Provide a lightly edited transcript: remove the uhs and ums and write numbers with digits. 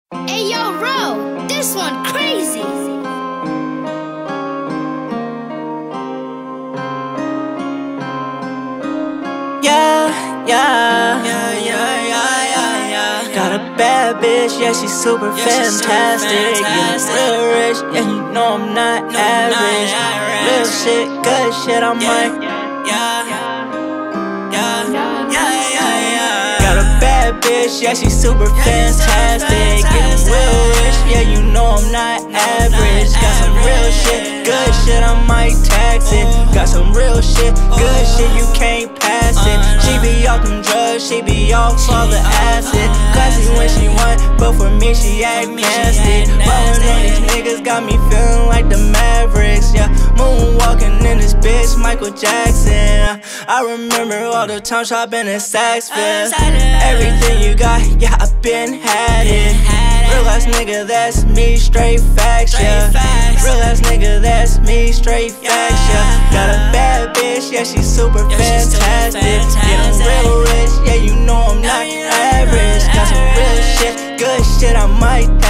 Hey yo, Ro, this one crazy. Got a bad bitch, yeah, she's super fantastic. Yeah, real rich, yeah, you know I'm not average. Real shit, good shit, I might. Got a bad bitch, yeah, she's super fantastic. Getting real rich, yeah, you know I'm not average. Got some real shit, good shit, I might tax it. Got some real shit, good shit, you can't pass it. She be off them drugs, she be off all the acid. Classy when she want, but for me she act nasty. Ballin' on these niggas got me feeling like the Mavericks, yeah. Moonwalking in this bitch, Michael Jackson. I remember all the times shopping in Saxville. Everything you got, yeah, I been had it. Real ass nigga, that's me, straight facts, yeah. Real ass nigga, that's me, straight facts, yeah. Got a bad bitch, yeah, she's super fantastic. Getting real rich, yeah, you know I'm not average. Got some real shit, good shit, I might